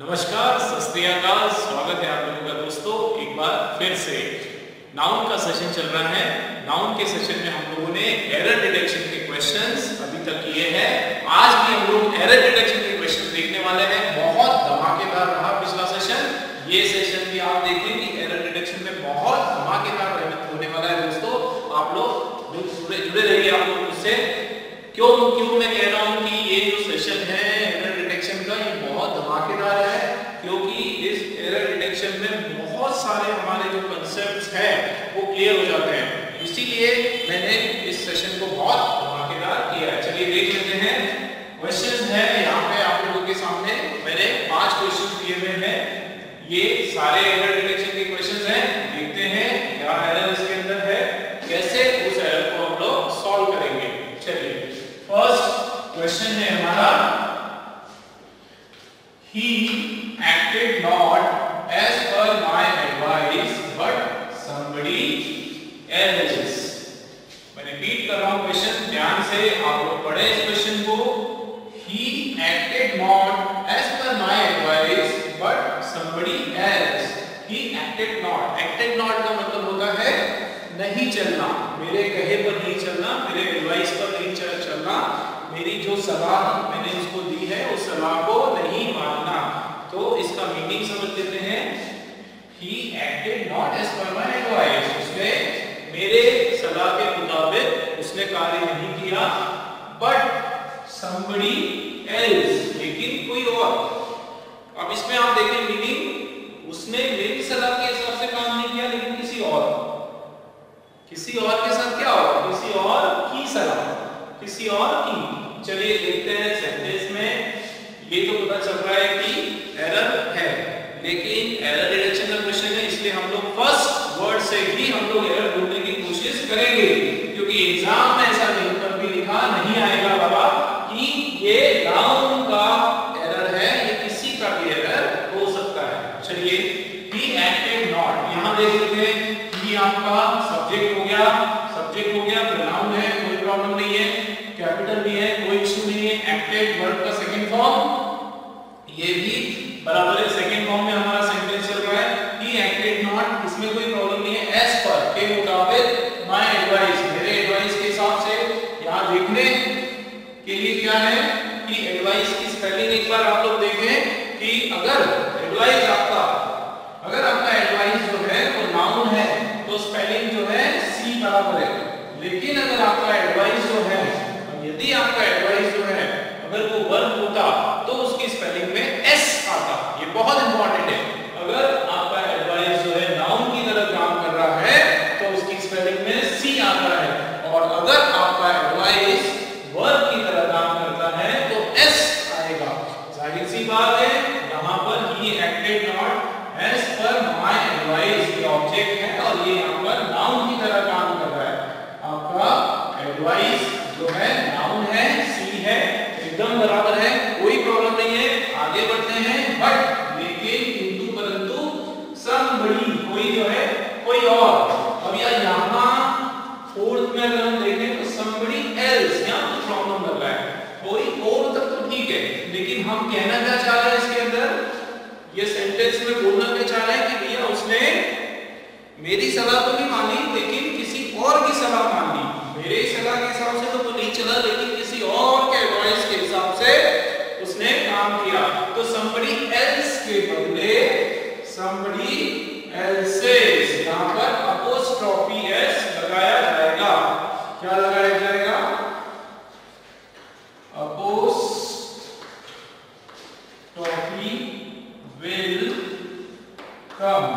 नमस्कार, सत श्री अकाल। स्वागत है आप लोगों का दोस्तों एक बार फिर से। नाउन का सेशन चल रहा है। नाउन के सेशन में हम लोगों ने एरर डिटेक्शन के क्वेश्चंस अभी तक किए हैं। आज भी हम लोग एरर डिटेक्शन के क्वेश्चन देखने वाले हैं। बहुत धमाकेदार रहा पिछला सेशन। ये सेशन भी आप देखें कि एरर डिटेक्शन में बहुत धमाकेदार होने वाला है दोस्तों। आप लोग जुड़े रहिए आप लोग मुझसे। क्यों मैं कह रहा हूँ कि ये जो सेशन है एरर डिटेक्शन का, ये बहुत धमाकेदार है, क्योंकि इस एरर डिटेक्शन में बहुत सारे हमारे जो कंसेप्ट्स हैं वो क्लियर हो जाते हैं। इसीलिए मैंने इस सेशन को बहुत धमाकेदार किया है। चलिए देख लेते हैं। क्वेश्चंस है यहाँ पे आप लोगों के सामने। मैंने 5 क्वेश्चन दिए हुए हैं। ये सारे एरर डिटेक्शन के क्वेश्चंस हैं। देखते हैं क्या एरर इसके अंदर है, कैसे उस एरर को हम लोग सॉल्व करेंगे। चलिए फर्स्ट क्वेश्चन है हमारा, he acted not as per my advice but somebody else। मैं रिपीट कर रहा हूं क्वेश्चन, ध्यान से आप लोग पढ़े इस क्वेश्चन को। he acted not as per my advice but somebody else। he acted not का मतलब होता है नहीं चलना, मेरे कहे पर नहीं चलना, मेरे एडवाइस पर नहीं चलना, मेरी जो सलाह मैंने उसको दी है उस सलाह को नहीं मानना। तो इसका मीनिंग समझ लेते हैं। He acted not as per my advice। उसने मेरे सलाह के मुताबिक उसने कार्य नहीं किया। But somebody else, लेकिन कोई और। अब इसमें आप देखें मीनिंग, उसने मेरी सलाह के हिसाब से काम नहीं किया, लेकिन किसी और के साथ क्या होगा, किसी और की सलाह, किसी और की। चलिए देखते हैं सेंटेंस में। ये तो पता चल रहा है कि एरर है, लेकिन एरर डिटेक्शन का क्वेश्चन है, इसलिए हम लोग फर्स्ट वर्ड से ही हम लोग एरर ढूंढने की कोशिश करेंगे, क्योंकि एग्जाम में ऐसा कहीं पर भी लिखा नहीं आएगा बाबा कि ये नाउन का एरर है, ये किसी का भी एरर हो सकता है। चलिए he acted not, यहां देख लेते हैं। he आपका सब्जेक्ट हो गया, प्रोनाउन है, कोई प्रॉब्लम नहीं है, कैपिटल भी है, कोई इशू नहीं है। एक्टेड वर्ब का सेकंड फॉर्म, ये भी बराबर है, सेकंड फॉर्म में हमारा सेंटेंस चल रहा है। he acted not, इसमें कोई प्रॉब्लम नहीं है। as per के मुताबिक, my advice, मेरे एडवाइस के हिसाब से। यहां देखने के लिए क्या है कि एडवाइस की स्पेलिंग एक बार आप लोग देखें कि अगर आपका एडवाइस जो है वो नाउन है तो स्पेलिंग जो है सी बराबर है। लेकिन अगर आपका एडवाइस जो है, यदि आपका एडवाइस जो है अगर वो वर्ब होता तो उसकी स्पेलिंग में एस आता। ये बहुत इंपॉर्टेंट है। अगर आपका एडवाइस जो है नाउन की तरह काम कर रहा है तो उसकी स्पेलिंग में सी आता है, और अगर आपका एडवाइस वर्ब की तरह काम करता है तो एस आएगा। जाहिर सी बात है, यहाँ पर he acted not as per my advice ये ऑब्जेक्ट है और ये यहाँ पर नाउन की तरह काम कर रहा है। आपका एडवाइस जो है नाउन है, सी है, एकदम बराबर है, कोई प्रॉब्लम नहीं है। आगे बढ़ते हैं। बट, लेकिन, किंतु, परंतु, somebody, कोई जो है, कोई और। अब यहाँ फोर्थ में अगर हम देखें तो somebody else, यहाँ तो प्रॉब्लम लग रहा है। कोई और तक तो ठीक है, लेकिन हम कहना क्या चाह रहे हैं इसके अंदर, ये सेंटेंस में बोलना क्या चाह रहे हैं कि भैया उसने मेरी सलाह तो नहीं मानी, लेकिन किसी और की सलाह मान ली। मेरे सलाह के हिसाब से तो वो नहीं चला, लेकिन किसी और के एडवाइस के हिसाब से उसने काम किया। तो somebody else के बदले somebody else's, यहाँ पर apostrophe s लगाया जाएगा। क्या लगाया जाएगा? apostrophe will come।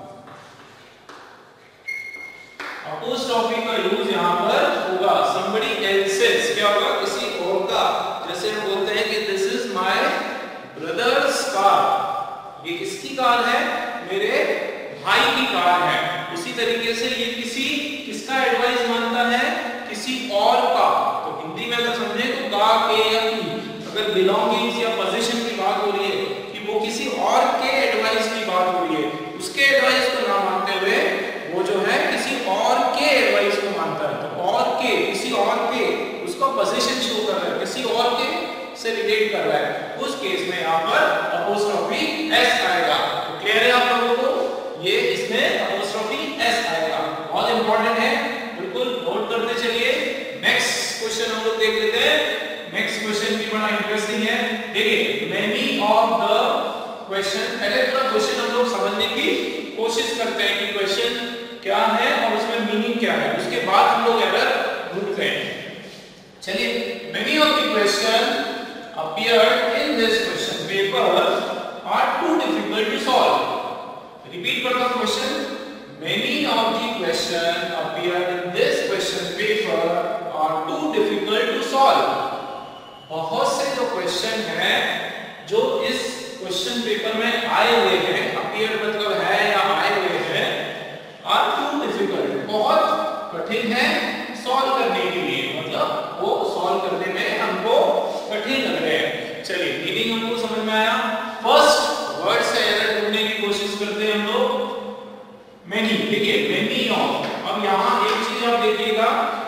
apostrophe का यूज यहाँ पर होगा। somebody else's क्या होगा? किसी और का। जैसे हम बोलते हैं कि this is my brother's car, ये किसकी कार है? मेरे भाई की कार है। उसी तरीके से ये किसका एडवाइस मानता है? किसी और का। तो हिंदी में अगर समझे तो का, के या की। अगर बिलोंगिंग्स या पोजीशन की बात हो रही है कि वो किसी और के एडवाइस की बात हो रही है, उसके एडवाइस को ना मानते हुए वो जो है किसी और के एडवाइस को मानता है। तो और के, किसी और के, उसका पोजीशन शो कर रहा है, किसी और के से रिलेट कर रहा है, उस केस में यहाँ पर अपोस्ट्रोफी एस आएगा। तो क्लियर है आप लोगों को, ये इसमें अपोस्ट्रोफी एस आएगा, बहुत इंपॉर्टेंट है, बिल्कुल नोट करते चलिए। नेक्स्ट क्वेश्चन हम लोग देख लेते हैं। नेक्स्ट क्वेश्चन भी बड़ा इंटरेस्टिंग है। देखिए मेनी ऑफ द क्वेश्चन, पहले पूरा क्वेश्चन हम लोग समझने की कोशिश करते हैं कि क्वेश्चन क्या है और उसमें मीनिंग क्या है, उसके बाद हम लोग एरर ढूंढते हैं। चलिए, many of the question appeared in this question paper are too difficult to solve. Repeat करता हूं question, many of the question appeared in this question paper are too difficult to solve. बहुत से जो question हैं जो इस question paper में आए हुए हैं, appeared मतलब है या आए हुए हैं, are too difficult, बहुत कठिन है सॉल्व करने के लिए, मतलब वो सॉल्व करने में हमको कठिन लग रहे हैं। चलिए मीनिंग हमको समझ में आया। फर्स्ट वर्ड से एरर ढूंढने की कोशिश करते हैं हम लोग। मेनी, देखिए मेनी ऑफ, अब यहाँ एक चीज आप देखिएगा,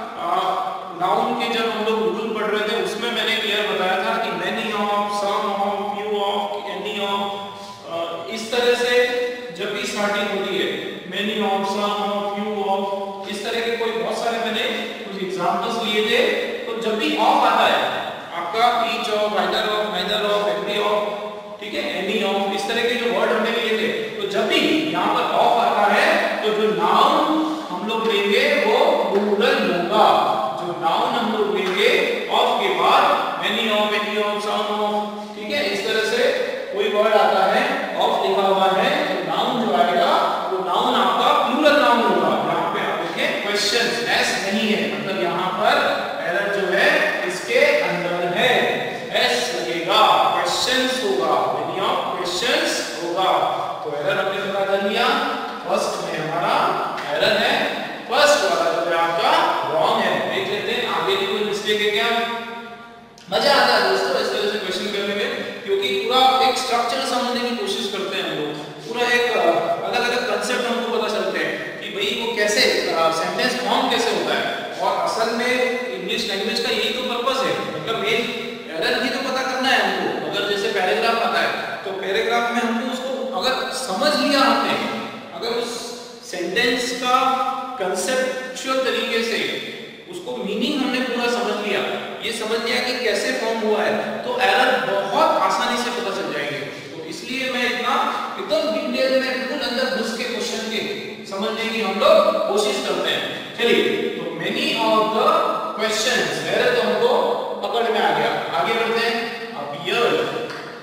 नाउन के जब हम लोग रूल पढ़ रहे थे उसमें मैंने क्लियर बताया था कि many of, some of, few of, any of, इस तरह से जब भी स्टार्टिंग होती है many of, some of, few of, इस तरह के कोई बहुत सारे मैंने कुछ एग्जांपल्स लिए थे। तो जब भी ऑफ आता है आपका each of, either of, neither of, every of, ठीक है, एनी ऑफ, इस तरह के जो वर्ड हमने लिए थे, तो जब भी यहाँ पर ऑफ आता है तो जो नाउन हम लोग लेंगे वो प्लूरल होगा। जो नाउन हम लोग लेंगे ऑफ के बाद any of, any of, some of, ठीक है, इस तरह से कोई वर्ड आता है ऑफ लिखा हुआ है तो नाउन जो आएगा वो नाउन आपका प्लूरल नाउन होगा। यहाँ पे आप देखें क्वेश्चंस, एस नहीं है, मतलब यहाँ पर एरर जो है इसके अंदर है, एस लगेगा, क्वेश्चंस होगा, मेनी ऑफ क्वेश्चंस होगा। तो एरर हमने पता कर लिया, फर्स्ट में हमारा एरर है, फर्स्ट वाला जो है आपका रॉन्ग है। देख लेते हैं आगे की कोई मिस्टेक है क्या। मजा आता है दोस्तों इस तरह से क्वेश्चन करने में, क्योंकि पूरा एक स्ट्रक्चर समझने की कोशिश करते हैं हम लोग, पूरा एक अलग अलग कंसेप्ट हमको पता चलते हैं कि भाई वो कैसे सेंटेंस फॉर्म कैसे होता है। और असल में इंग्लिश लैंग्वेज का यही तो पर्पस है, मतलब मेन एरर ही तो पता करना है हमको। अगर जैसे पैराग्राफ आता है तो पैराग्राफ में हमको उसको अगर समझ लिया हमने, अगर उस सेंटेंस का कंसेप्चुअल तरीके से उसको मीनिंग हमने पूरा समझ लिया, ये समझ लिया कि कैसे फॉर्म हुआ है, तो एरर बहुत आसानी से पता चल जाएंगे। तो इसलिए मैं इतना एकदम डिटेल में बिल्कुल अंदर घुस के क्वेश्चन के समझने की हम लोग कोशिश करते हैं। चलिए, तो many of the questions, error तो हमको पकड़ में आ गया, आगे बढ़ते हैं। अपीयर्ड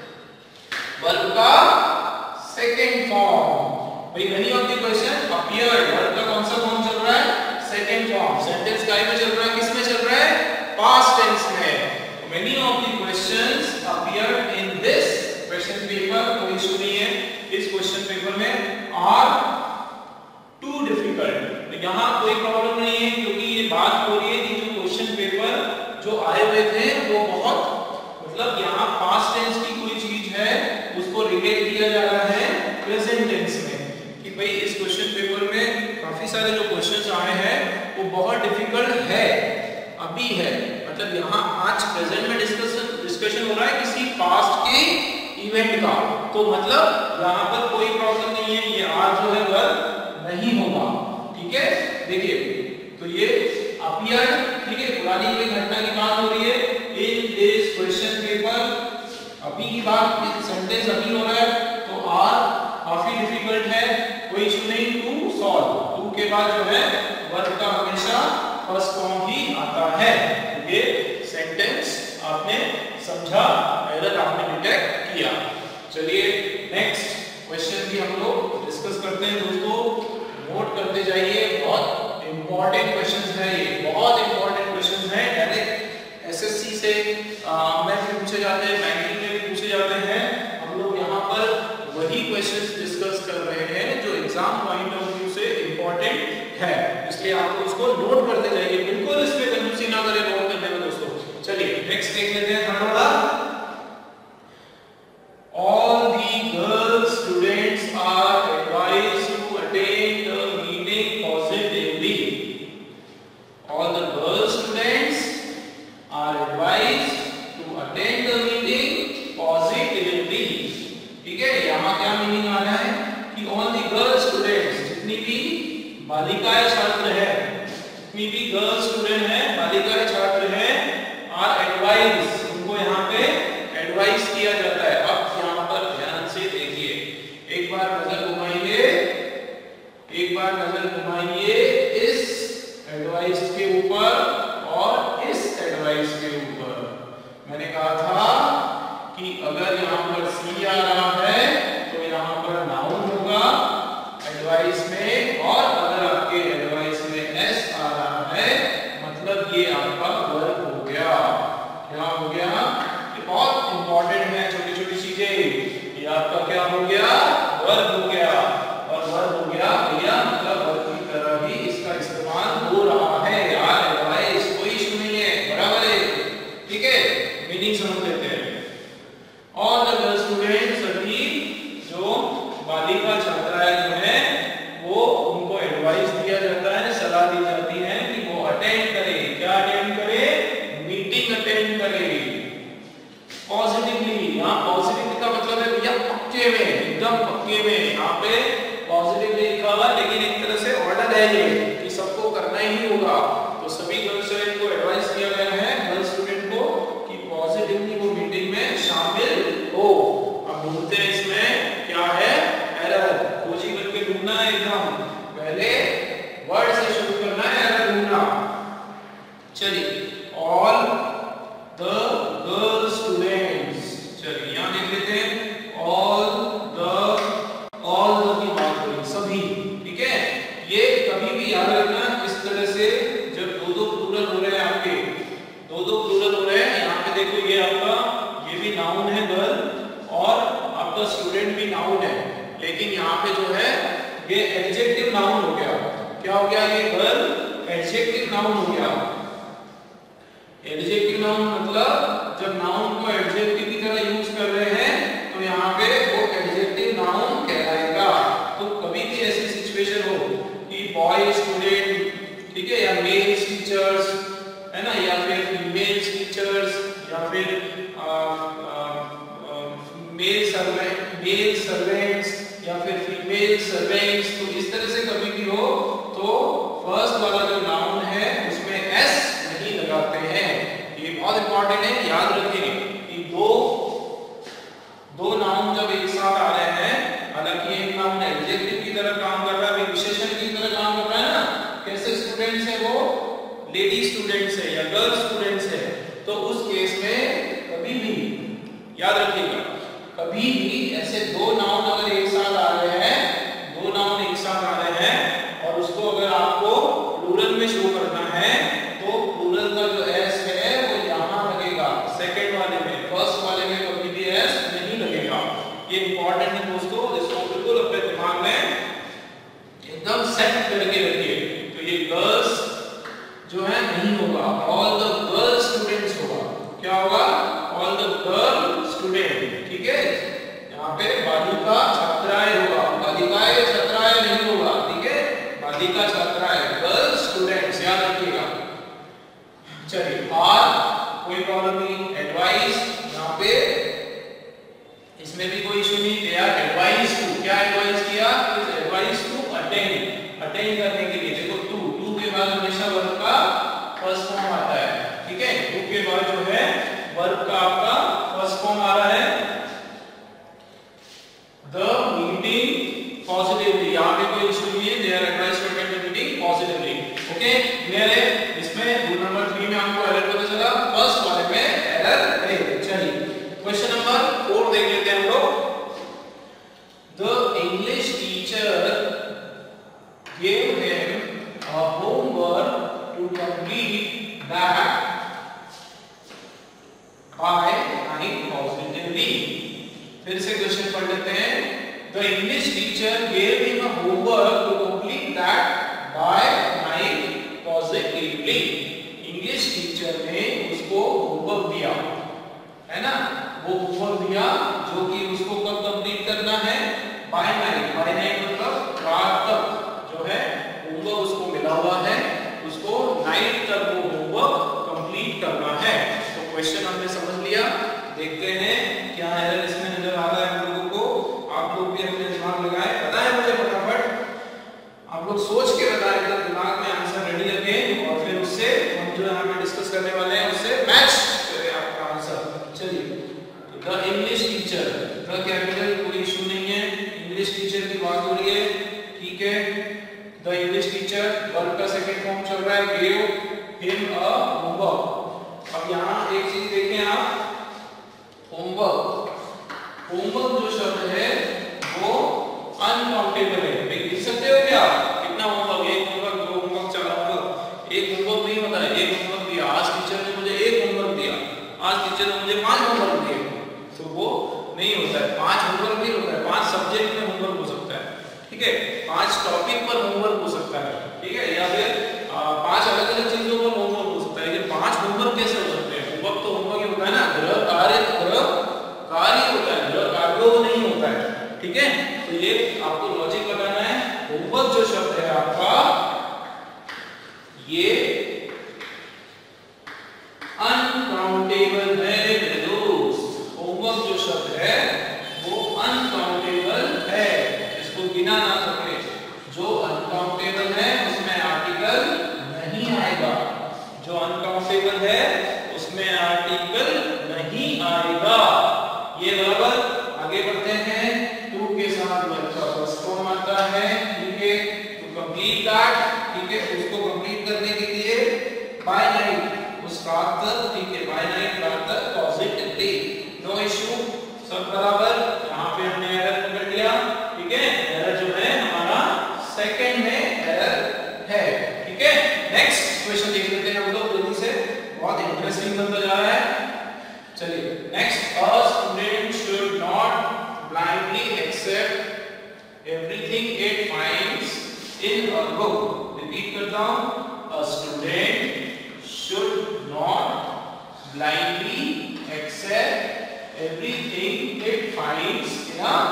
वर्ब का सेकंड फॉर्म, भाई many of the question appeared verb का कौन सा फॉर्म चल रहा है, सेकंड फॉर्म। सेंटेंस काय में चल रहा है, किस में चल रहा है, पास्ट टेंस में। Many of the questions appeared in this question paper, कोई इशू नहीं है इस क्वेश्चन पेपर में, आर टू डिफिकल्ट, तो यहाँ कोई प्रॉब्लम नहीं है, क्योंकि ये बात हो रही है कि जो क्वेश्चन पेपर जो आए हुए थे वो बहुत, मतलब यहाँ पास्ट टेंस की कोई चीज है उसको रिलेट किया जा रहा है प्रेजेंट टेंस में, कि भाई इस क्वेश्चन पेपर में काफी सारे जो क्वेश्चंस आए हैं वो बहुत डिफिकल्ट है, अभी है, मतलब यहाँ आज प्रेजेंट में डिस्कशन हो रहा है किसी पास्ट के इवेंट का, तो मतलब यहाँ पर कोई प्रॉब्लम नहीं है, ये आज जो है वर्ब नहीं होगा, ठीक है। देखिए तो ये अपीयर्ड, ठीक है, पुरानी कोई घटना की बात हो रही है इन दिस क्वेश्चन पेपर, अभी की बात, सेंटेंस अभी हो रहा है, तो आर काफी डिफिकल्ट है, कोई इशू नहीं, टू सॉल्व, टू के बाद जो है वर्ब का हमेशा फर्स्ट फॉर्म ही आता है। ये सेंटेंस आपने समझा, एरर आपने डिटेक्ट किया। चलिए नेक्स्ट क्वेश्चन भी हम लोग डिस्कस करते हैं दोस्तों, नोट करते जाइए, बहुत इंपॉर्टेंट क्वेश्चंस हैं ये, बहुत इंपॉर्टेंट क्वेश्चंस हैं, डायरेक्ट एसएससी से में भी पूछे जाते हैं, बैंकिंग में भी पूछे जाते हैं। हम लोग यहाँ पर वही क्वेश्चंस डिस्कस कर रहे हैं जो एग्जाम पॉइंट ऑफ व्यू से इंपॉर्टेंट है, इसलिए आपको उसको नोट करते जाइए, बिल्कुल इस पे कंजूसी ना करें नोट करने में दोस्तों। चलिए नेक्स्ट देख लेते हैं थर्ड वाला। All the girl students are advised to attend the meeting positively. All the girl students are advised to attend the बालिकाएं छात्र है, जितनी भी गर्ल स्टूडेंट है, बालिकाएं छात्र है, आर एडवाइज, उनको यहाँ पे एडवाइस किया जाता है। अब यहाँ पर ध्यान से देखिए, एक बार नजर घुमाइए, एक बार नजर घुमाइए इस एडवाइस के ऊपर और इस एडवाइस के ऊपर। मैंने कहा था कि अगर यहाँ पर सी आ रहा है तो यहाँ पर नाउन होगा एडवाइस में, और अगर आपके एडवाइस में एस आ रहा है मतलब ये आपका वर्ब हो गया। क्या हो गया? ये बहुत इंपॉर्टेंट है, छोटी छोटी चीजें। ये आपका क्या हो गया? वर्ब हो गया। और वर्ब हो गया भैया मतलब वर्ब की तरह ही इसका इस्तेमाल हो रहा है यार। एडवाइस कोई इशू नहीं है, बराबर है, ठीक है। मीनिंग समझ लेते हैं। और द स्टूडेंट, सभी जो बालिका छात्राएं जो है वो उनको एडवाइस दिया जाता है, सलाह दी जाती है कि वो अटेंड करे। क्या अटेंड करे? मीटिंग अटेंड करे पॉजिटिवली। यहाँ पॉजिटिव का मतलब है भैया पक्के में, एकदम पक्के में। यहाँ पे पॉजिटिव लिखा हुआ, लेकिन एक तरह से ऑर्डर है ये कि सबको करना ही होगा। तो सभी गर्ल स्टूडेंट को एडवाइस दिया गया है, गर्ल स्टूडेंट को, कि पॉजिटिवली वो मीटिंग में शामिल हो। अब ढूंढते हैं इसमें क्या है एरर, खोजी करके ढूंढना है एकदम। पहले वर्ड से शुरू करना है, एरर ढूंढना। चलिए, ऑल द गर्ल स्टूडेंट्स, चलिए यहाँ लिख लेते हैं ऑल द की बात करें, सभी, ठीक है। ये कभी भी याद रखना, इस तरह से जब दो प्लूरल हो रहे हैं आपके, दो प्लूरल हो रहे हैं, यहाँ पे देखो ये आपका, ये भी नाउन है गर्ल और आपका स्टूडेंट भी नाउन है, लेकिन यहाँ पे जो है ये एडजेक्टिव नाउन हो गया। क्या हो गया? ये गर्ल एडजेक्टिव नाउन हो गया। एडजेक्टिव नाउन मतलब जब नाउन को एडजेक्टिव की तरह यूज कर रहे हैं तो यहाँ पे वो एडजेक्टिव नाउन कहलाएगा। तो कभी भी ऐसी सिचुएशन हो कि बॉय स्टूडेंट, ठीक है, या मेल टीचर्स, है ना, या फिर फीमेल टीचर्स, या फिर मेल सर्वेंट्स या फिर फीमेल सर्वेंट्स, तो इस तरह से कभी भी हो तो फर्स्ट वाला जो नाउन है उसमें एस नहीं लगाते हैं। ये बहुत इंपॉर्टेंट है, याद रखें कि दो नाउन जब एक साथ आ रहे हैं, हालांकि एक नाउन एडजेक्टिव की तरह काम कर रहा है, विशेषण की तरह काम कर रहा है ना, कैसे स्टूडेंट्स है वो, लेडी स्टूडेंट्स है या गर्ल स्टूडेंट्स है, तो उस केस में कभी भी याद रखिएगा, कभी भी ऐसे दो नाउन अगर एक साथ आ रहे हैं, दो नाउन एक साथ आ रहे हैं और उसको अगर आपको प्लूरल में शो करना है तो प्लूरल का जो एस है वो यहाँ लगेगा, सेकंड वाले में, फर्स्ट वाले में कभी भी एस नहीं लगेगा। ये इंपॉर्टेंट है दोस्तों, इसको बिल्कुल अपने दिमाग में एकदम सेट करके रखिए। तो ये गर्ल्स जो है नहीं होगा, ऑल द गर्ल स्टूडेंट्स होगा। क्या होगा? ऑल द गर्ल स्टूडेंट, ठीक है। यहाँ पे बालिका छात्राएं होगा, बालिकाएं छात्राएं नहीं होगा, ठीक है, बालिका छात्राएं, गर्ल स्टूडेंट्स, याद रखिएगा। चलिए, आर कोई प्रॉब्लम नहीं, एडवाइस, यहाँ पे इसमें भी कोई इशू नहीं। दे आर एडवाइस टू, क्या एडवाइस किया? एडवाइस टू अटेंड, अटेंड करने के लिए। देखो टू के बाद हमेशा वर्ब का फर्स्ट फॉर्म आता है, ठीक है, टू के बाद जो है वर्ब का आपका फर्स्ट फॉर्म आ रहा है। द मीटिंग पॉजिटिवली, यहाँ पे कोई इशू नहीं है, they are advise to attend the meeting positively, okay, clear है। इसमें रूल नंबर 3 में हमको एरर पता चला, फर्स्ट वाले में एरर है। चलिए, क्वेश्चन नंबर 4 देख लेते हैं हम लोग। The English teacher gave him a homework to complete that by writing positively. फिर से क्वेश्चन पढ़ लेते हैं। The English teacher gave him a homework to complete that by writing positively. English teacher ने उसको होमवर्क दिया, है ना, वो होमवर्क दिया जो कि उसको कब कंप्लीट करना है? by night, by night मतलब रात तक जो है होमवर्क उसको मिला हुआ है, उसको नाइट तक वो होमवर्क कंप्लीट करना है। तो क्वेश्चन हमने समझ लिया, देखते हैं क्या एरर इसमें नजर आ रहा है हम लोगों को। आप लोग भी अपने दिमाग लगाएं, बताएं मुझे फटाफट, आप लोग सोच के बताएं टीचर ने मुझे 5 होमवर्क दिए, तो वो नहीं होता है। 5 होमवर्क नहीं होता है, 5 सब्जेक्ट में होमवर्क हो सकता है, ठीक है, 5 टॉपिक पर होमवर्क हो सकता है, ठीक है, या फिर 5 अलग अलग चीजों पर होमवर्क हो सकता है। लेकिन 5 होमवर्क कैसे हो सकते हैं? होमवर्क तो होमवर्क ही होता है ना, गृह कार्य होता है, गृह कार्य नहीं होता है, ठीक है। तो ये आपको लॉजिक लगाना है। होमवर्क जो शब्द है आपका, ये अनकाउंटेबल है मेरे दोस्त। होमवर्क जो शब्द है वो अनकाउंटेबल है, इसको गिना ना सके। जो अनकाउंटेबल है उसमें आर्टिकल नहीं आएगा, जो अनकाउंटेबल है उसमें आर्टिकल नहीं आएगा। ये बराबर। आगे बढ़ते हैं, टू के साथ वर्ब का फर्स्ट फॉर्म आता है, ठीक है, तो कंप्लीट दैट, ठीक है, उसको कंप्लीट करने के लिए बाय नाइट, उस रात तक, ठीक है, बाय नाइट रात तक, पॉजिटिवली, नो इशू, सब बराबर। यहाँ पे हमने एरर पकड़ लिया, ठीक है, एरर जो है हमारा सेकंड में एरर है, ठीक है। नेक्स्ट क्वेश्चन देख लेते हैं हम लोग जल्दी से, बहुत इंटरेस्टिंग बनता जा रहा है। चलिए next, a student should not blindly accept everything it finds in a book। Repeat करता हूं, a student should not blindly accept everything it finds in a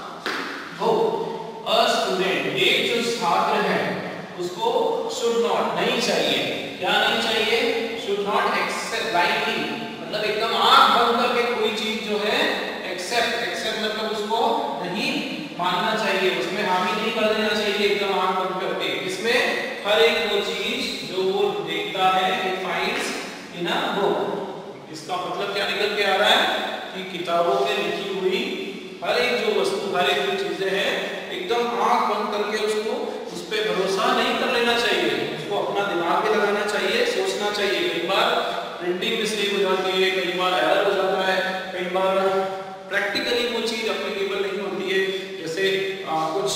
book। a student, एक जो छात्र है उसको should not नहीं चाहिए, क्या नहीं चाहिए? should not accept blindly, मतलब एकदम आंख बंद करके कोई चीज जो है एक्सेप्ट मतलब उसको नहीं मानना चाहिए, उसमें हामी नहीं कर देना चाहिए एकदम आंख बंद करके। इसमें हर एक वो चीज जो वो देखता है, it finds in a book। इसका मतलब क्या निकल के आ रहा है कि किताबों में लिखी हुई हर एक जो वस्तु, हर एक जो चीजें हैं, एकदम आंख बंद करके उसको उस पर भरोसा नहीं कर लेना चाहिए, उसको अपना दिमाग भी लगाना चाहिए, सोचना चाहिए। कई बार प्रिंटिंग मिस्टेक हो जाती है, कई बार एरर हो जाता है, कई बार प्रैक्टिकली वो चीज एप्लीकेबल नहीं होती है। जैसे कुछ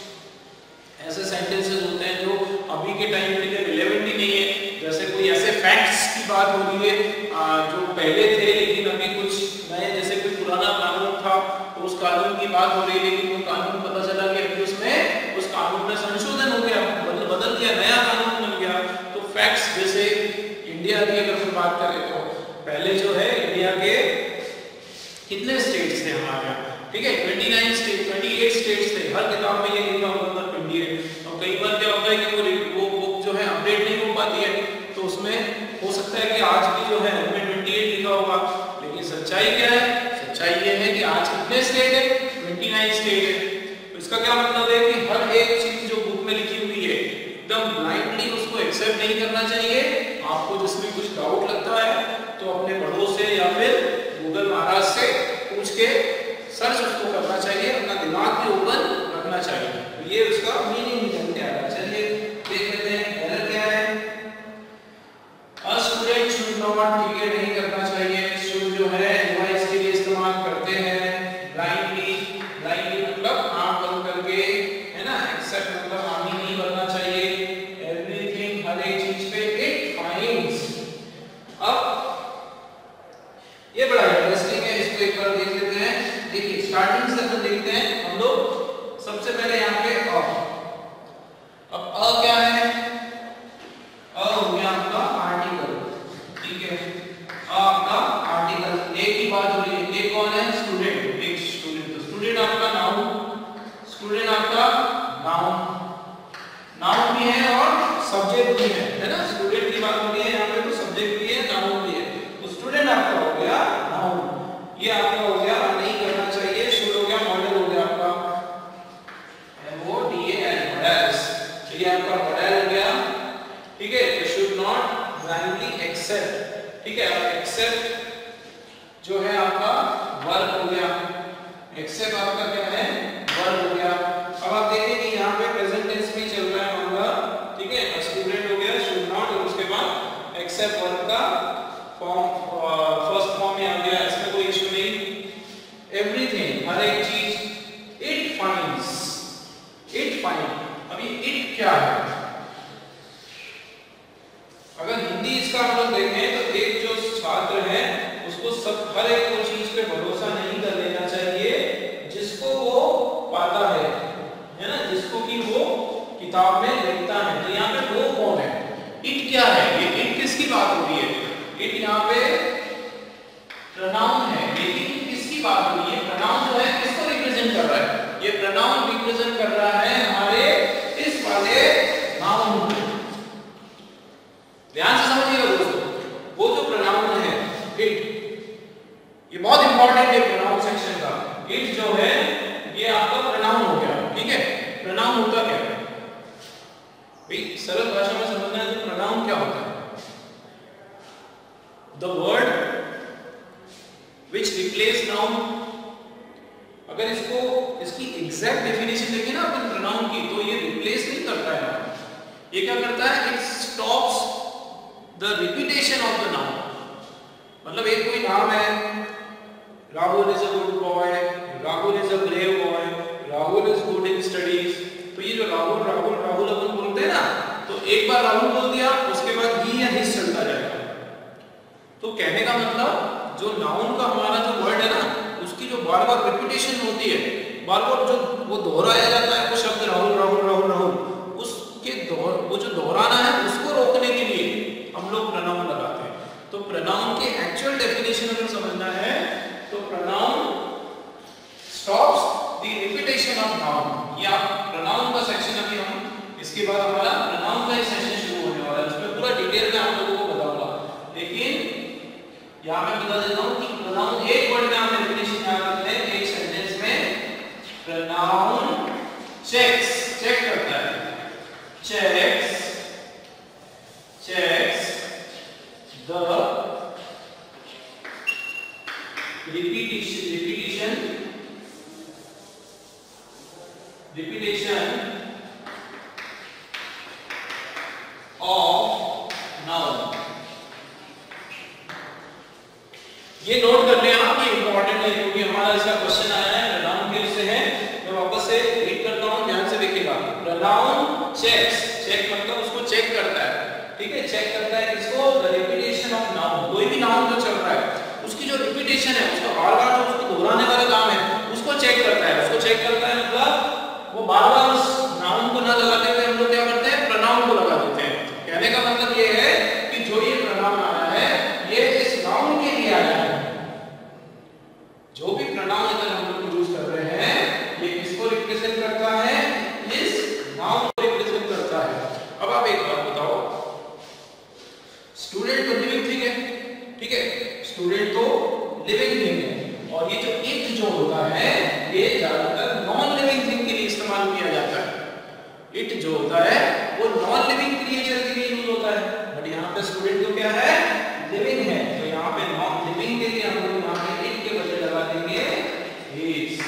ऐसे सेंटेंसेस होते हैं जो अभी के टाइम के लिए रिलेवेंट ही नहीं है। जैसे कोई ऐसे फैक्ट्स की बात हो रही है जो पहले थे लेकिन अभी कुछ नए, जैसे कोई पुराना कानून था तो उस कानून की बात हो रही है, लेकिन वो कानून पता चला कि अभी उसमें उस कानून में संशोधन हो गया, बदल दिया, नया कानून बन गया। तो फैक्ट्स, जैसे इंडिया की अगर हम बात करें तो पहले जो है इंडिया के कितने स्टेट्स थे हमारे यहाँ, ठीक है, 28 स्टेट्स थे। हर किताब में ये लिखा होता था इंडियन। और कई बार क्या होता है कि वो बुक जो है अपडेट नहीं हो पाती है, तो उसमें हो सकता है कि आज भी जो है उसमें 28 लिखा होगा, लेकिन सच्चाई क्या है? सच्चाई ये है कि आज कितने स्टेट है? 29 स्टेट है। तो इसका क्या मतलब है कि हर एक चीज जो बुक में लिखी हुई है एकदम ब्लाइंडली उसको एक्सेप्ट नहीं करना चाहिए। आपको जिसमें कुछ डाउट लगता है तो अपने बड़ों से या फिर गूगल महाराज से पूछ के सर्च उसको करना चाहिए, अपना दिमाग भी ओपन रखना चाहिए। तो ये उसका मीनिंग निकल के आ रहा है। चलिए देख लेते हैं एरर क्या है। अ स्टूडेंट शुड नॉट, ठीक है, नहीं करना चाहिए। शुड जो है डिवाइस के लिए इस्तेमाल करते हैं। ब्लाइंडली मतलब आंख बंद करके, है ना। एक्सेप्ट मतलब हामी नहीं करना चाहिए। एवरीथिंग, हर एक चीज पे इट फाइंड्स। अब ये बड़ा इंटरेस्टिंग है, इसको एक बार देख लेते हैं। देखिए स्टार्टिंग से हम देखते हैं हम लोग। सबसे पहले यहाँ पे अब क्या है? हो गया आपका आर्टिकल, ठीक है, आपका आर्टिकल। एक ही बात हो रही है, एक कौन है? स्टूडेंट, एक स्टूडेंट। तो स्टूडेंट आपका नाउन, स्टूडेंट आपका नाउन भी है और सब्जेक्ट भी है ना। स्टूडेंट की बात हो रही है यहाँ पे, तो सब्जेक्ट भी है, नाउन भी है। तो स्टूडेंट आपका हो गया नाउन, ये आपका हो गया नहीं करना चाहिए। शुड हो गया, मॉडल हो गया आपका MODAL, मॉडल्स। तो ये आपका मॉडल हो गया, ठीक है। तो शुड नॉट ब्लाइंडली एक्सेप्ट, ठीक है। अब एक्सेप्ट जो है आपका वर्ब हो गया, एक्सेप्ट आपका क्या है? वर्ब हो गया। अब आप देखें कि यहाँ पे प्रेजेंट टेंस भी चल रहा है हमारा, ठीक है। स्टूडेंट हो गया, शुड नॉट, और उसके बाद एक्सेप्ट वर्ब का फॉर्म फर्स्ट फॉर्म में आ गया, इसमें कोई इशू नहीं। एवरीथिंग, हर एक चीज। It finds, it find. अभी इट क्या है? अगर हिंदी इसका हम लोग देखें तो एक जो छात्र है उसको सब हर एक वो चीज पे भरोसा नहीं कर लेना चाहिए जिसको वो पाता है ना, जिसको कि वो किताब में लिखता है। तो यहाँ पे वो कौन है? इट क्या है? ये इट किसकी बात हो रही है? इट यहाँ पे प्रोनाउन है, लेकिन किसकी बात हो रही है? प्रोनाउन जो है किसको रिप्रेजेंट कर रहा है? ये प्रोनाउन रिप्रेजेंट कर रहा है हमारे इस वाले नाउन को। ध्यान से समझिएगा दोस्तों, वो जो प्रोनाउन है इट, ये बहुत इंपॉर्टेंट है प्रोनाउन सेक्शन का। इट जो है ये आपका प्रोनाउन हो गया, ठीक है। प्रोनाउन होता क्या है भाई? सरल भाषा में समझना है तो प्रोनाउन क्या होता है? The word which replace noun. अगर इसकी एग्जैक्ट डेफिनेशन देखें ना अपन प्रोनाउन की, तो ये रिप्लेस नहीं करता है नाउन। ये क्या करता है? It stops the repetition of the noun. मतलब एक कोई नाम है, Rahul is a good boy, Rahul is a brave boy, Rahul is good in studies. तो ये जो राहुल राहुल राहुल अपन बोलते हैं ना, तो एक बार राहुल बोल दिया, उसके बाद ही या हिस चलता जाएगा। तो कहने का मतलब जो नाउन का हमारा जो वर्ड है ना, उसकी जो बार बार रिपीटेशन होती है, बार बार जो वो दोहराया जाता है, वो शब्द राहुल राहुल राहुल राहुल, उसके वो जो दोहराना है उसको रोकने के लिए हम लोग प्रोनाउन लगाते हैं। तो प्रोनाउन के एक्चुअल डेफिनेशन अगर समझना है तो pronoun stops the repetition of noun. या प्रोनाउन का सेक्शन अभी हम, इसके बाद हमारा प्रोनाउन का सेक्शन शुरू होने वाला है, उसमें पूरा डिटेल में आप लोगों को बताऊंगा। लेकिन यहाँ मैं बता देता हूँ कि प्रोनाउन एक वर्ड में आप डेफिनेशन याद रखते हैं, एक सेंटेंस में प्रोनाउन चेक्स, चेक करता है, checks the repetition of noun। ये नोट कर लें आप, ये इंपॉर्टेंट है क्योंकि हमारा इसका क्वेश्चन आया है, प्रोनाउन के से है। मैं वापस से रीड करता हूँ, ध्यान से देखिएगा। प्रोनाउन चेक्स, चेक मतलब उसको चेक करता है, ठीक है। चेक करता है किसको? The repetition of noun. कोई भी नाउन जो चल रहा है उसकी जो रिपीटेशन है, उसका बार बार जो उसको दोहराने वाला काम है, उसको चेक करता है। उसको चेक करता है मतलब वो बार बार उस नाउन को ना लगाते हुए हम लोग क्या करते हैं? प्रोनाउन को लगा देते हैं। कहने का मतलब ये है कि जो ये प्रोनाउन आया है ये इस नाउन के लिए आया है। जो भी प्रोनाउन अगर हम लोग यूज कर रहे हैं, ये किसको रिप्रेजेंट करता है? इस नाउन को रिप्रेजेंट करता है। अब आप एक बात बताओ, स्टूडेंट तो लिविंग थिंग है, ठीक है, स्टूडेंट तो लिविंग थिंग है। और ये जो इट जो होता है ये ज्यादातर नॉन लिविंग थिंग के लिए इस्तेमाल किया जाता है। इट जो होता है वो नॉन लिविंग क्रिएचर के लिए यूज होता है, बट यहाँ पे स्टूडेंट तो क्या है? लिविंग है। तो यहाँ पे नॉन लिविंग के लिए हम लोग यहाँ पे इट के बजाय लगा देंगे इज।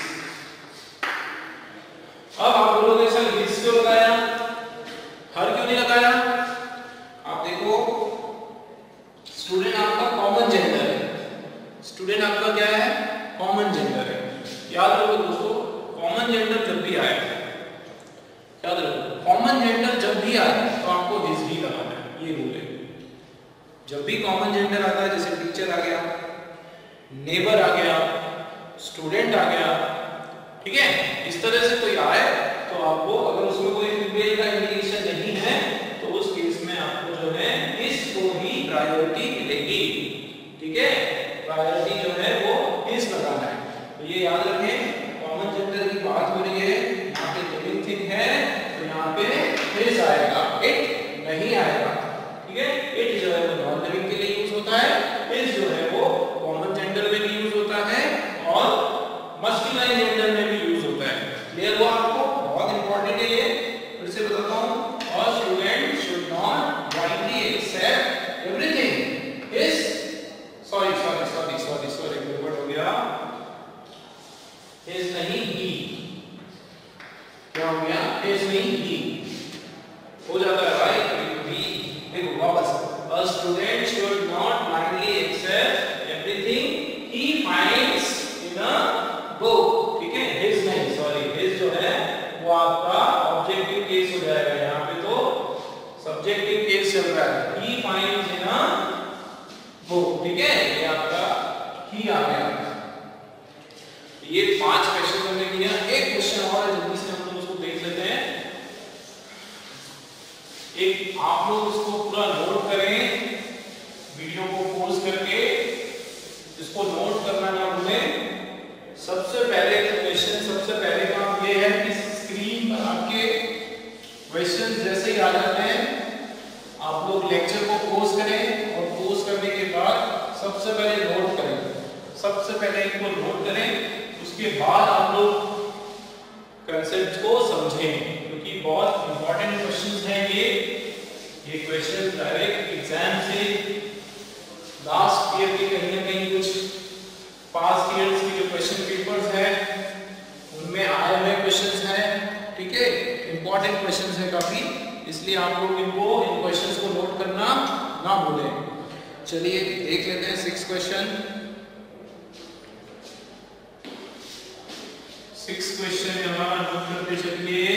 अब आप बोलोगे सर इज क्यों लगाया, हर क्यों नहीं लगाया? आप देखो, स्टूडेंट आपका कॉमन जेंडर है, स्टूडेंट आपका क्या है? कॉमन जेंडर है। याद रखो दोस्तों, कॉमन जेंडर जब भी आए, याद रखो कॉमन जेंडर जब भी आए तो आपको हिज ही लगाना है, ये रूल है। जब भी कॉमन जेंडर आता है, जैसे टीचर आ गया, नेबर आ गया, स्टूडेंट आ गया, ठीक है, इस तरह से कोई आए तो आपको, अगर उसमें कोई फीमेल का इंडिकेशन नहीं है तो उस केस में आपको जो है इसको ही प्रायोरिटी मिलेगी, ठीक है। प्रायोरिटी जो है वो इस लगाना है। तो ये याद रखें, कॉमन जेंडर की बात हो रही है, यहाँ पे लिविंग थिंग है तो यहाँ पे इज आएगा, इट नहीं आएगा, ठीक है। इट जो है वो नॉन लिविंग के लिए यूज होता है, इज जो है वो कॉमन जेंडर में भी यूज होता है और मस्कुलाइन जेंडर में भी यूज होता है। क्लियर हुआ आपको? बहुत इंपॉर्टेंट है ये, फिर से बताता हूँ। All students should not blindly accept everything is sorry गड़बड़ हो गया, is नहीं ही, क्या हो गया? is नहीं ही हो जाता लोग इसको पूरा नोट करें, वीडियो को पॉज करके इसको नोट करना ना भूलें। सबसे पहले क्वेश्चन, सबसे पहले काम ये है कि स्क्रीन पर आपके क्वेश्चन जैसे ही आ जाते हैं आप लोग लेक्चर को पॉज करें और पॉज करने के बाद सबसे पहले नोट करें, सबसे पहले इनको नोट करें, उसके बाद आप लोग कंसेप्ट को समझें, क्योंकि बहुत इंपॉर्टेंट क्वेश्चंस हैं ये क्वेश्चन डायरेक्ट एग्जाम से लास्ट ईयर के कहीं ना कहीं कुछ पास्ट ईयर्स के जो क्वेश्चन पेपर्स हैं उनमें आए हुए क्वेश्चंस हैं, ठीक है, इंपॉर्टेंट क्वेश्चंस हैं काफी, इसलिए आप लोग इन क्वेश्चंस को नोट करना ना भूलें। चलिए देख लेते हैं 6 क्वेश्चन। 6 क्वेश्चन हमारा नोट करते चलिए।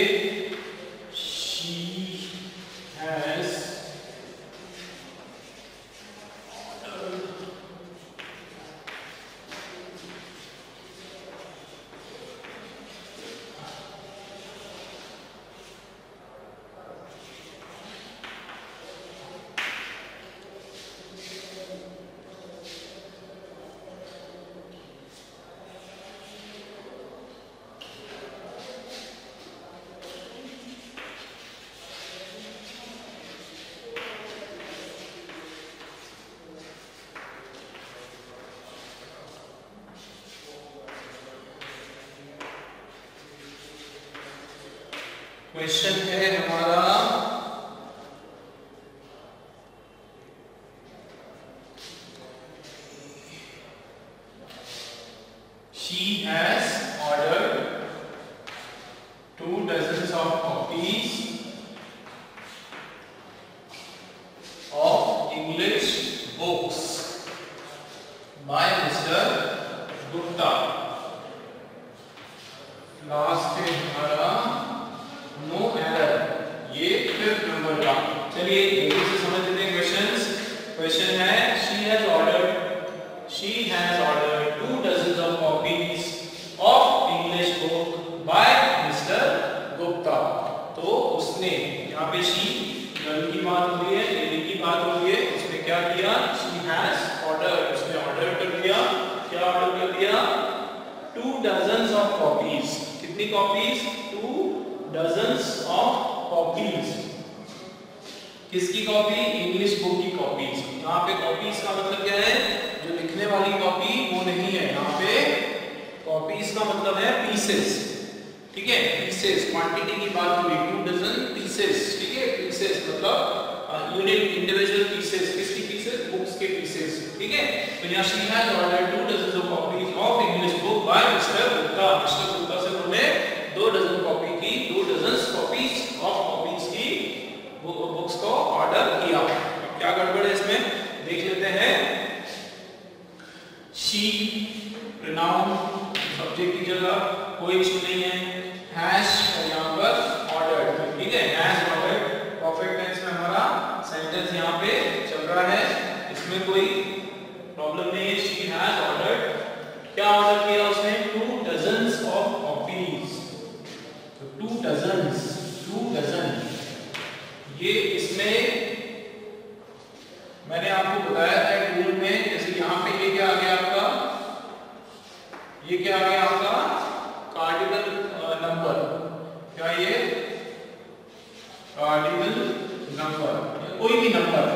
She has क्वेश्चन है हमारा She has ordered 2 dozens of copies of English books by Mr. Gupta। Last है हमारा नो एरर, ये 5th नंबर का। चलिए जल्दी से समझ लेते हैं क्वेश्चंस। क्वेश्चन है she has ordered 2 dozens of copies of English book by Mr. Gupta। तो उसने, यहाँ पे she गर्ल की बात हो रही है, लेडी की बात हो रही है, उसने क्या किया, she has ordered, उसने ऑर्डर कर दिया, क्या ऑर्डर कर दिया, 2 dozens of copies। कितनी कॉपीज, 2 dozens of copies। किसकी कॉपी, इंग्लिश बुक की कॉपीज। यहाँ पे कॉपीज का मतलब क्या है, जो लिखने वाली कॉपी वो नहीं है, यहाँ पे कॉपीज का मतलब है पीसेस, ठीक है, पीसेस, क्वांटिटी की बात हुई, 2 डजन पीसेस, ठीक है, पीसेस मतलब यूनिट, इंडिविजुअल पीसेस, किसकी पीसेस, बुक्स के पीसेस, ठीक है। तो यहाँ she has ordered 2 dozens of copies of English book by Mr. Gupta। Mr. Gupta से उन्होंने 2 डजन कॉपी की, 2 डजन कॉपीज ऑफ कॉपीज की बुक्स को ऑर्डर किया। क्या गड़बड़ है इसमें, देख लेते हैं। she प्रोनाउन सब्जेक्ट की जगह कोई इशू नहीं है, हैज यहाँ पर ऑर्डर्ड, ठीक है, हैज ऑर्डर्ड परफेक्ट टेंस में हमारा सेंटेंस यहाँ पे चल रहा है, इसमें कोई प्रॉब्लम नहीं है। she has ordered, क्या ऑर्डर किया उसने, 2 dozens of copies। तो 2 डजन, ये इसमें मैंने आपको बताया था टूल में, जैसे यहाँ पे ये क्या आ गया आपका, ये क्या आ गया आपका कार्डिनल नंबर, क्या ये कार्डिनल नंबर, कोई भी नंबर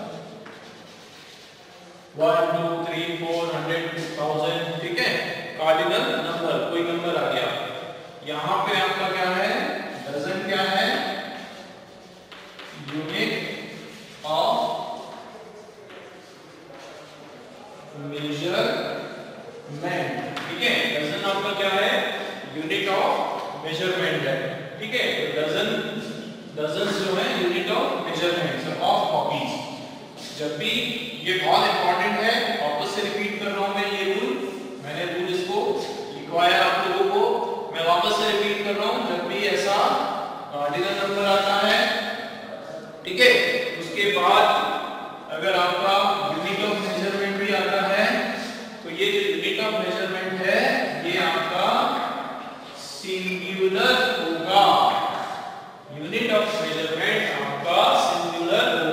1 2 3 4 100 2000, ठीक है, कार्डिनल नंबर, कोई नंबर आ गया। यहाँ पे आपका क्या है, डजन क्या है, यूनिट ऑफ मेजरमेंट, ठीक है, डजन आपका क्या है, यूनिट ऑफ मेजरमेंट है, ठीक है। तो डजन जो है unit of measurement of copies. जब भी, ये बहुत इंपॉर्टेंट है, वापस से रिपीट कर रहा हूं मैं ये रूल, मैंने रूल इसको लिखवाया आप लोगों को, मैं वापस से रिपीट कर रहा हूं, जब भी ऐसा कार्डिनल नंबर आता है, ठीक है, उसके बाद अगर आपका यूनिट ऑफ मेजरमेंट भी आता है, तो ये जो यूनिट ऑफ मेजरमेंट है ये आपका सिंगुलर होगा, यूनिट ऑफ मेजरमेंट आपका सिंगुलर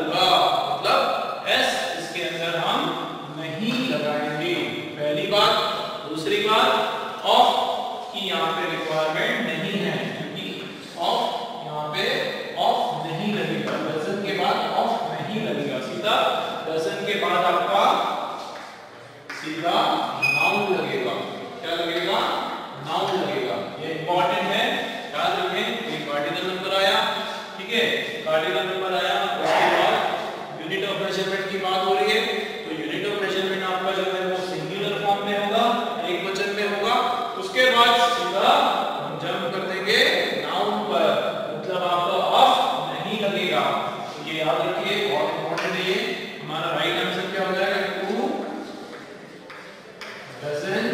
दूसरी बात ऑफ की यहाँ पे रिक्वायरमेंट नहीं है, क्योंकि ऑफ यहाँ पे ऑफ नहीं लगेगा, डजन के बाद ऑफ नहीं लगेगा, सीधा डजन के बाद आपका सीधा नाउन लगेगा। क्या लगेगा? नाउन लगेगा। ये इंपॉर्टेंट है, याद रखें। ये कार्डिनल नंबर आया, ठीक है, कार्डिनल नंबर आया, उसके बाद यूनिट ऑफ मेजरमेंट की बात हो रही है, तो यूनिट ऑफ मेजरमेंट आपका जो है वो सिंगुलर फॉर्म में होगा, एक वचन में होगा। उसके बाद सीधा हम जंप कर देंगे नाउन पर, मतलब आपका ऑफ नहीं लगेगा। तो ये याद रखिए, बहुत इंपॉर्टेंट है ये। हमारा राइट आंसर क्या हो जाएगा? 2 डजन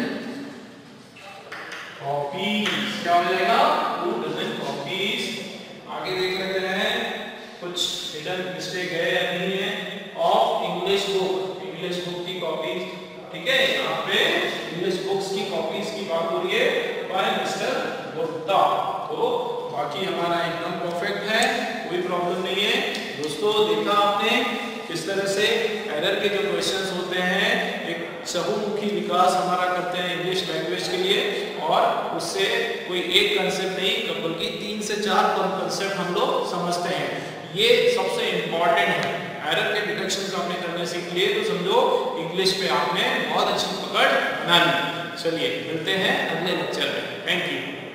कॉपीज। क्या हो जाएगा? 2 डजन कॉपीज। आगे देख लेते हैं कुछ हिडन मिस्टेक है या नहीं है। Of English book, English book की कॉपीज, ठीक है, यहाँ पे इंग्लिश बुक्स की कॉपीज की बात हो रही है बाय मिस्टर गुप्ता। तो बाकी हमारा एकदम परफेक्ट है, कोई प्रॉब्लम नहीं है। दोस्तों देखा आपने किस तरह से एरर के जो क्वेश्चंस होते हैं, एक बहुमुखी विकास हमारा करते हैं इंग्लिश लैंग्वेज के लिए, और उससे कोई एक कंसेप्ट नहीं बल्कि 3 से 4 कंसेप्ट हम लोग समझते हैं। ये सबसे इंपॉर्टेंट है। एरर के डिटेक्शन आपने करने सीख लिए तो समझो इंग्लिश पे आपने बहुत अच्छी पकड़ बना ली। चलिए मिलते हैं अगले लेक्चर में। Thank you.